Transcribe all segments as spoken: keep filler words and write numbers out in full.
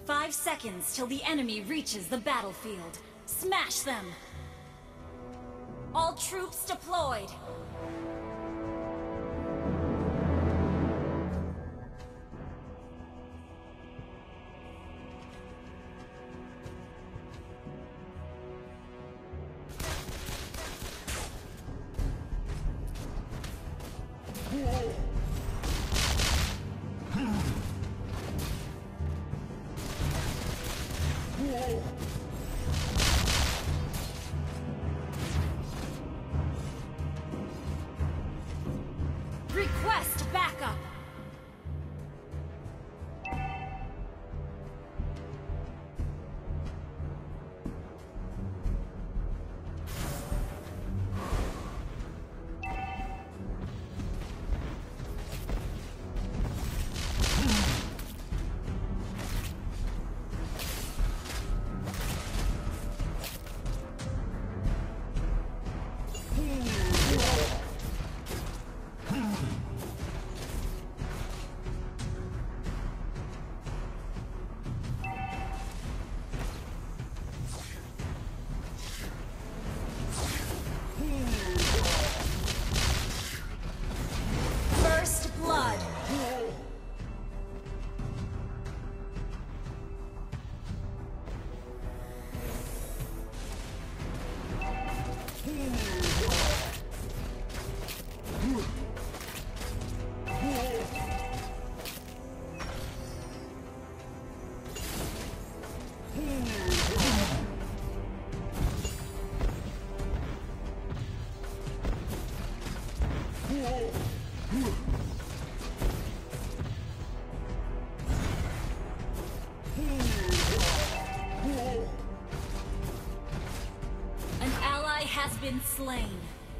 Five seconds till the enemy reaches the battlefield. Smash them! All troops deployed! Request backup! First blood! An ally has been slain.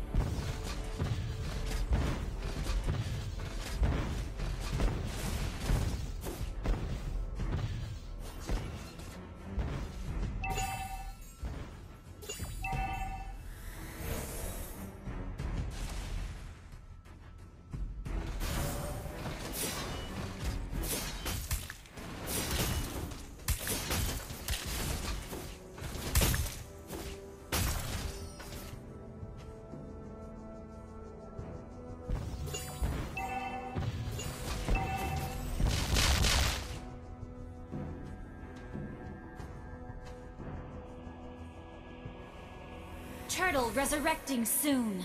Turtle resurrecting soon.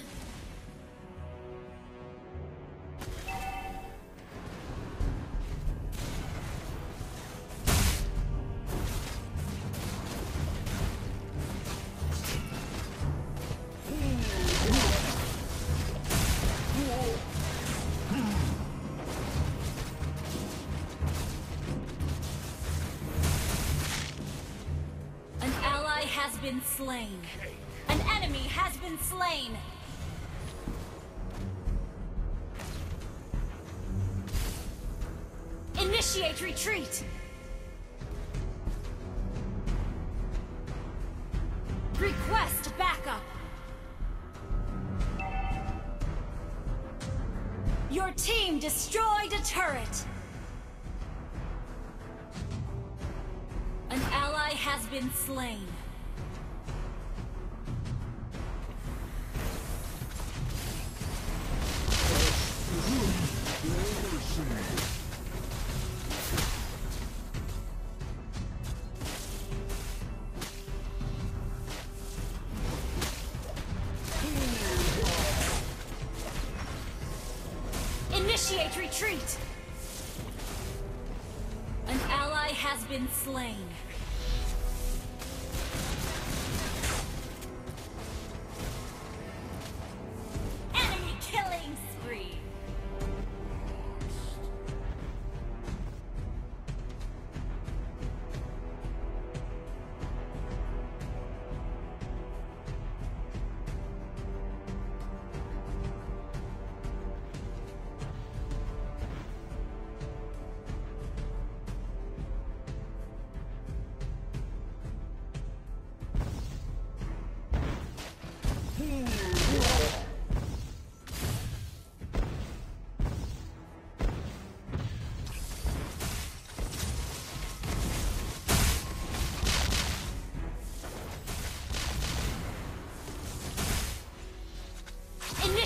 An ally has been slain. An enemy has been slain! Initiate retreat! Request backup! Your team destroyed a turret! An ally has been slain. Initiate retreat! An ally has been slain. Enemy killing spree!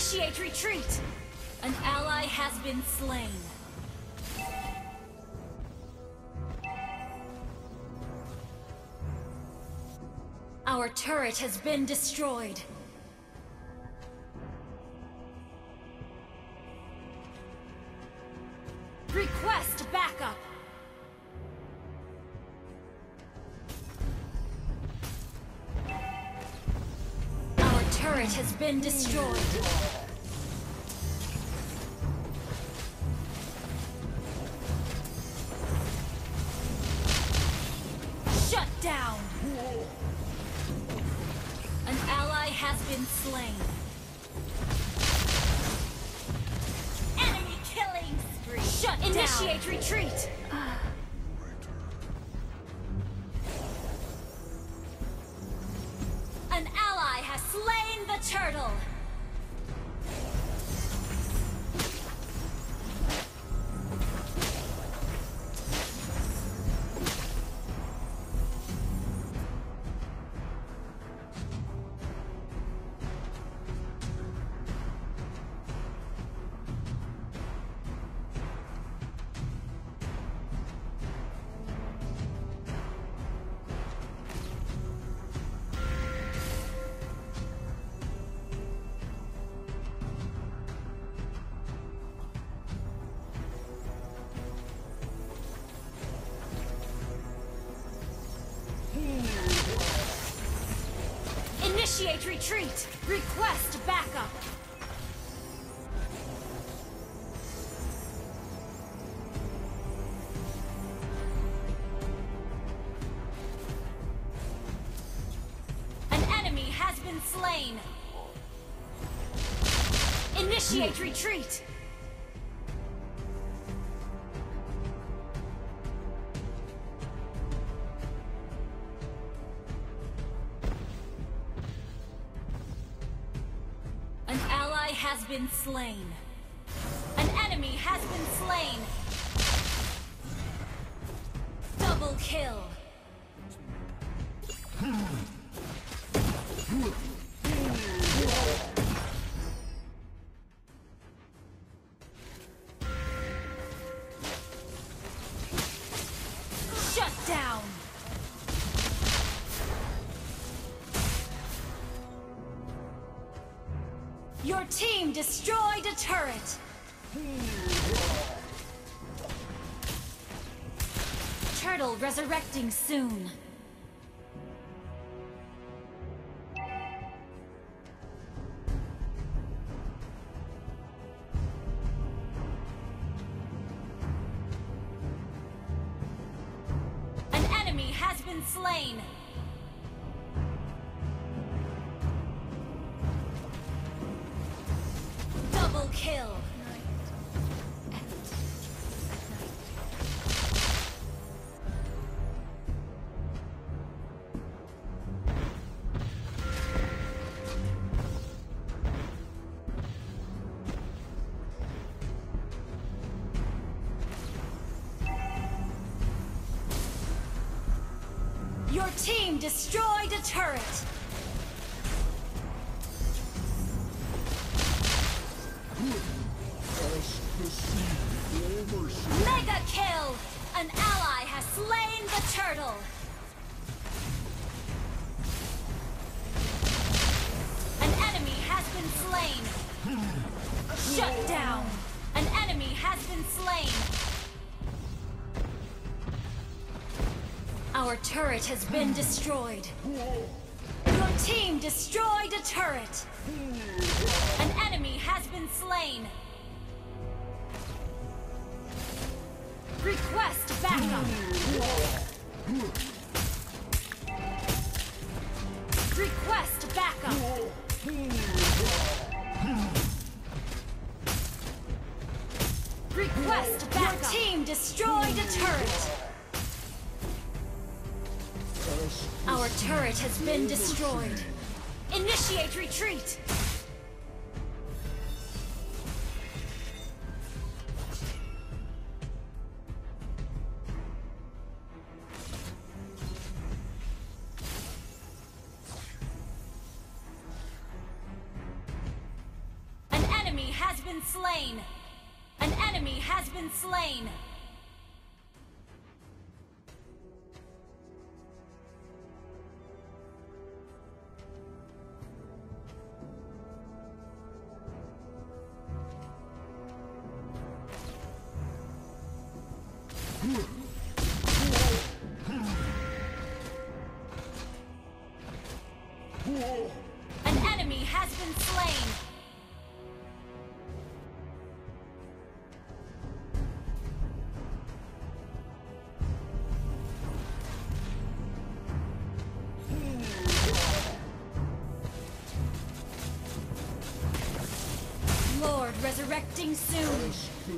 Initiate retreat! An ally has been slain. Our turret has been destroyed. Request backup! Our turret has been destroyed. Shut down! An ally has been slain. Enemy killing spree! Shut down! Initiate retreat! An ally has slain the turtle! Initiate retreat! Request backup! An enemy has been slain! Initiate retreat! Has been slain. An enemy has been slain. Double kill. Shut down. Your team destroyed a turret! Turtle resurrecting soon. An enemy has been slain! Double kill! Your team destroyed a turret! Mega kill! An ally has slain the turtle! An enemy has been slain! Shut down! An enemy has been slain! Our turret has been destroyed. Your team destroyed a turret! An enemy has been slain! Request backup! Request backup! Request backup! Your team destroyed a turret! Our turret has been destroyed. Initiate retreat! An been slain. An enemy has been slain. An enemy has been slain. Lord resurrecting soon.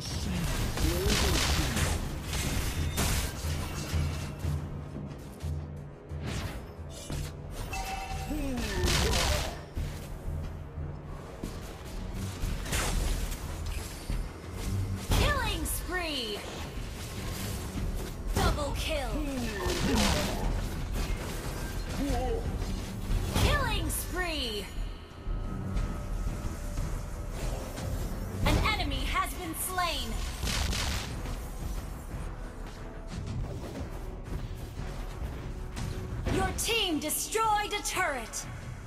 Killing spree. Double kill. Killing spree. An enemy has been slain. Your team destroyed a turret.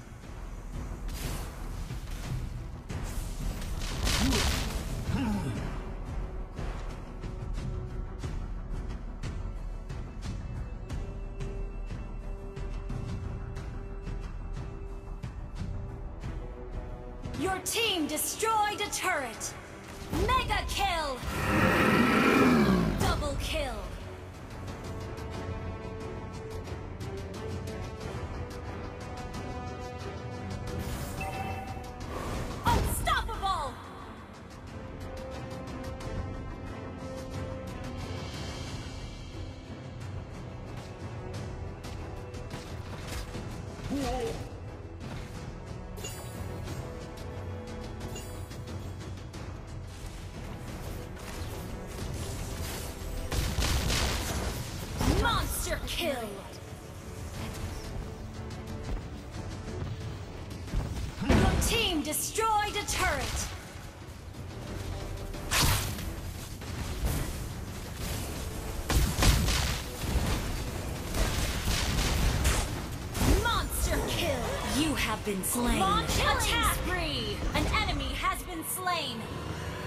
Your team destroyed a turret. Mega kill. Double kill. Unstoppable. Monster kill. Your team destroyed a turret. Monster kill. You have been slain. Launch Killing attack. spree. An enemy has been slain.